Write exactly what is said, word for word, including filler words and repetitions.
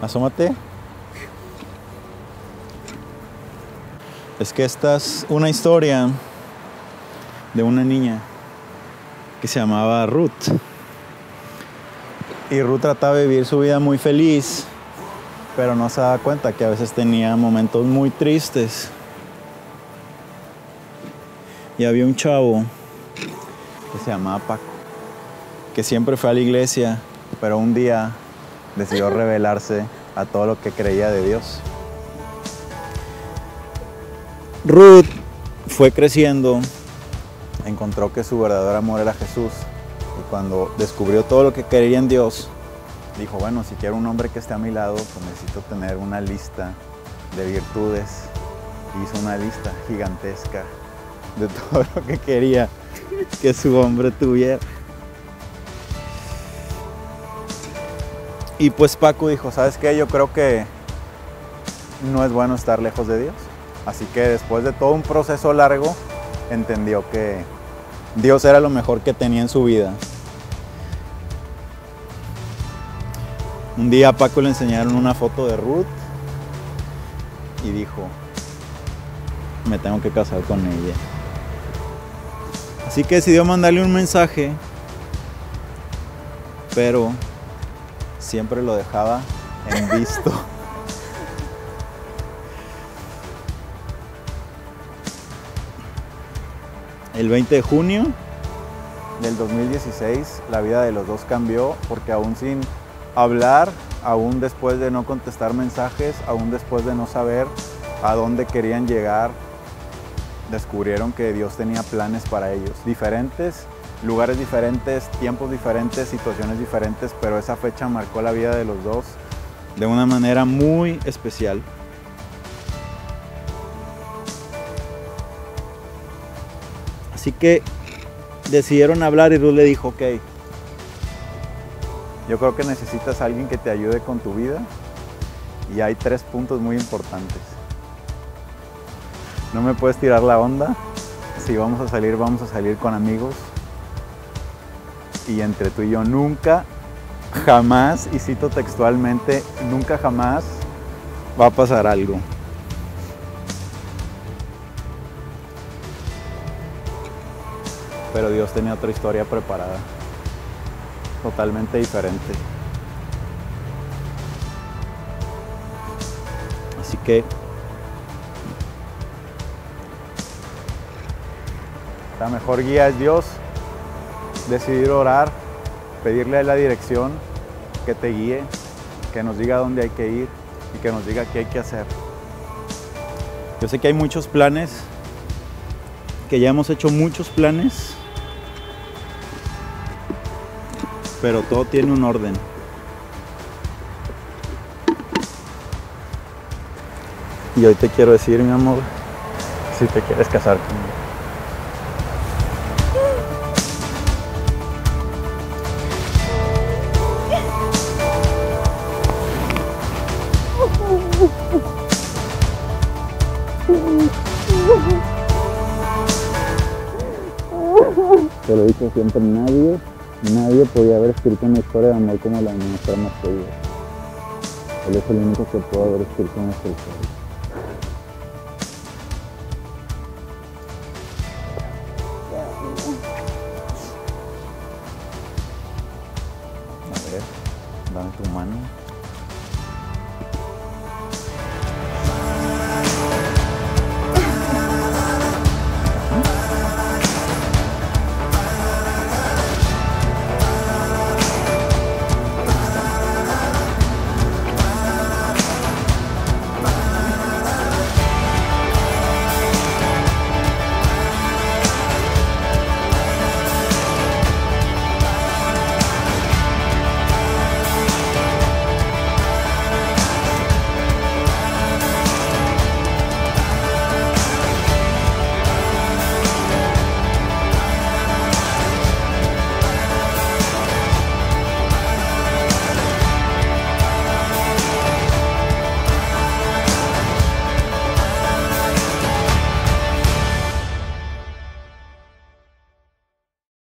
Asómate. Es que esta es una historia de una niña que se llamaba Ruth. Y Ruth trataba de vivir su vida muy feliz, pero no se daba cuenta que a veces tenía momentos muy tristes. Y había un chavo que se llamaba Paco, que siempre fue a la iglesia, pero un día decidió rebelarse a todo lo que creía de Dios. Ruth fue creciendo, encontró que su verdadero amor era Jesús, y cuando descubrió todo lo que quería en Dios, dijo, bueno, si quiero un hombre que esté a mi lado, pues necesito tener una lista de virtudes. Y hizo una lista gigantesca de todo lo que quería que su hombre tuviera. Y pues Paco dijo, ¿sabes qué? Yo creo que no es bueno estar lejos de Dios. Así que después de todo un proceso largo, entendió que Dios era lo mejor que tenía en su vida. Un día a Paco le enseñaron una foto de Ruth y dijo, me tengo que casar con ella. Así que decidió mandarle un mensaje, pero siempre lo dejaba en visto. El veinte de junio del dos mil dieciséis, la vida de los dos cambió, porque aún sin hablar, aún después de no contestar mensajes, aún después de no saber a dónde querían llegar, descubrieron que Dios tenía planes para ellos, diferentes, lugares diferentes, tiempos diferentes, situaciones diferentes, pero esa fecha marcó la vida de los dos de una manera muy especial. Así que decidieron hablar y Ruth le dijo, ok, yo creo que necesitas a alguien que te ayude con tu vida y hay tres puntos muy importantes. No me puedes tirar la onda, si vamos a salir, vamos a salir con amigos y entre tú y yo nunca, jamás, y cito textualmente, nunca jamás va a pasar algo. Pero Dios tenía otra historia preparada, totalmente diferente. Así que la mejor guía es Dios. Decidir orar, pedirle la dirección, que te guíe, que nos diga dónde hay que ir y que nos diga qué hay que hacer. Yo sé que hay muchos planes, que ya hemos hecho muchos planes, pero todo tiene un orden. Y hoy te quiero decir, mi amor, si te quieres casar conmigo. Te lo he dicho siempre, nadie, nadie podía haber escrito una historia de amor como la nuestra más querida. Él es el único que pudo haber escrito nuestra historia. A ver, dame tu mano.